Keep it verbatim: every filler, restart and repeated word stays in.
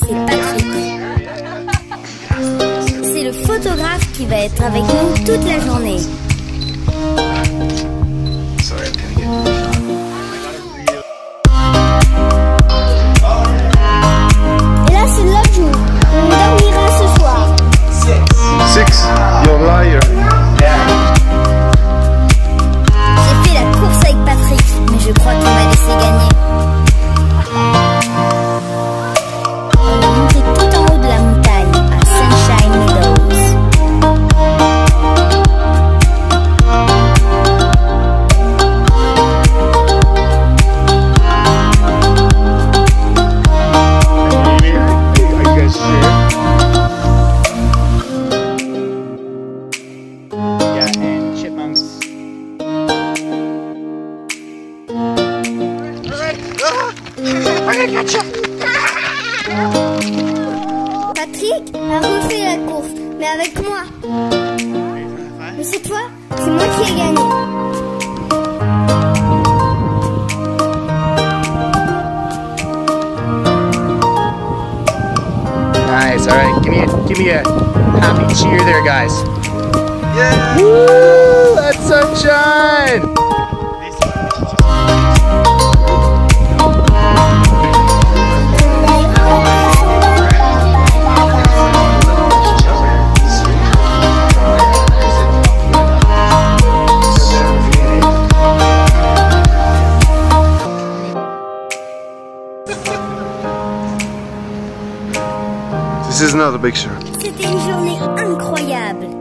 c'est Patrick. C'est le photographe qui va être avec nous toute la journée. Et là, c'est l'autre jour. On dormira ce soir. Six, you're liar. J'ai fait la course avec Patrick, mais je crois qu'il m'a laissé gagner. On est monté tout en haut de la montagne, à Sunshine Meadows. Are you guys sure? Yeah, and chipmunks. Patrick a refait la course, mais avec moi. Mais cette fois, c'est moi qui ai gagné. Nice. All right, give me a, give me a happy cheer there, guys. Yeah! Woo! That's sunshine. This is not a picture. C'était une journée incroyable.